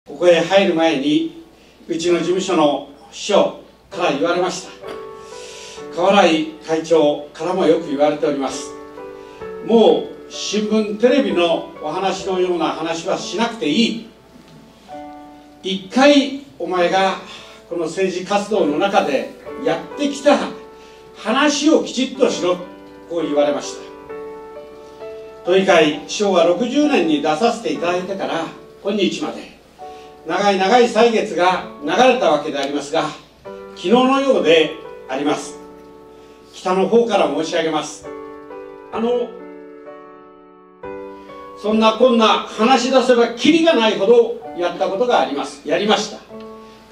ここへ入る前にうちの事務所の秘書から言われました。川原井会長からもよく言われております。もう新聞テレビのお話のような話はしなくていい。一回お前がこの政治活動の中でやってきた話をきちっとしろ、こう言われました。都議会昭和60年に出させていただいてから今日まで長い長い歳月が流れたわけでありますが、昨日のようであります。北の方から申し上げます。そんなこんな話し出せばキリがないほどやったことがあります。やりました。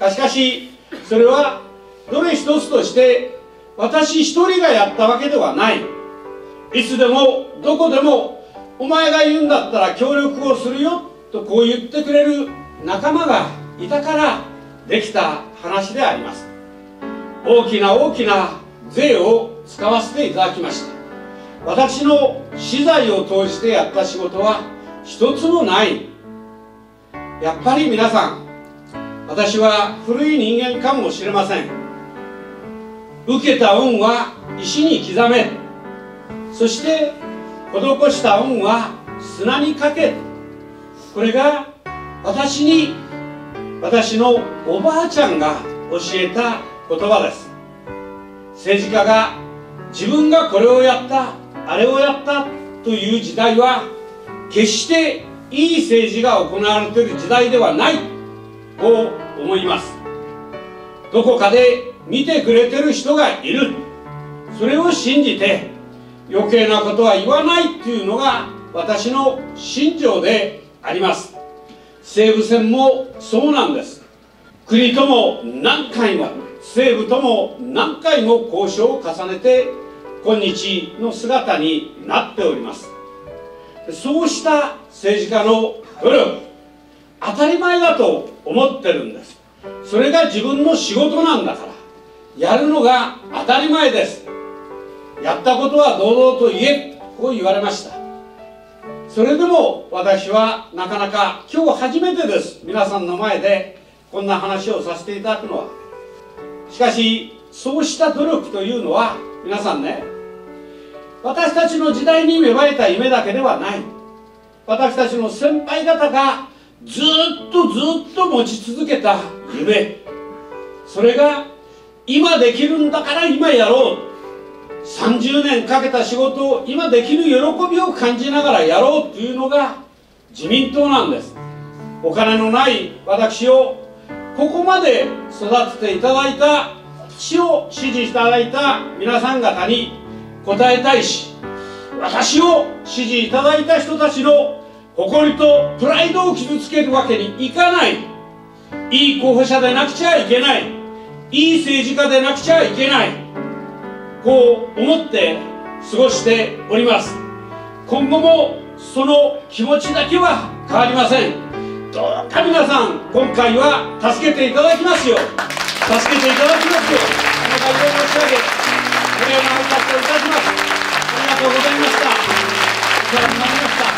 しかしそれはどれ一つとして私一人がやったわけではない。いつでもどこでもお前が言うんだったら協力をするよとこう言ってくれる仲間がいたからできた話であります。大きな大きな税を使わせていただきました。私の私財を投じてやった仕事は一つもない。やっぱり皆さん、私は古い人間かもしれません。受けた恩は石に刻め、そして施した恩は砂にかけ。これが私のおばあちゃんが教えた言葉です。政治家が自分がこれをやったあれをやったという時代は決していい政治が行われている時代ではないと思います。どこかで見てくれてる人がいる、それを信じて余計なことは言わないというのが私の信条であります。西武線もそうなんです。国とも何回も政府とも何回も交渉を重ねて今日の姿になっております。そうした政治家の努力、当たり前だと思ってるんです。それが自分の仕事なんだからやるのが当たり前です。やったことは堂々と言え、こう言われました。それでも私はなかなか今日初めてです。皆さんの前でこんな話をさせていただくのは。しかしそうした努力というのは皆さんね、私たちの時代に芽生えた夢だけではない。私たちの先輩方がずっと持ち続けた夢、それが今できるんだから今やろう、30年かけた仕事を今できる喜びを感じながらやろうというのが自民党なんです。お金のない私をここまで育てていただいた、私を支持いただいた皆さん方に応えたいし、私を支持いただいた人たちの誇りとプライドを傷つけるわけにいかない。いい候補者でなくちゃいけない、いい政治家でなくちゃいけない、こう思って過ごしております。今後もその気持ちだけは変わりません。どうか皆さん今回は助けていただきますよう、助けていただきますようお願いを申し上げ、お礼の挨拶をいたします。ありがとうございました。お世話になりました。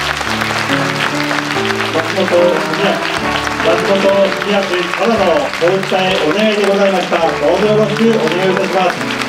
松本文明ただのお訴えお願いでございました。どうぞよろしくお願いいたします。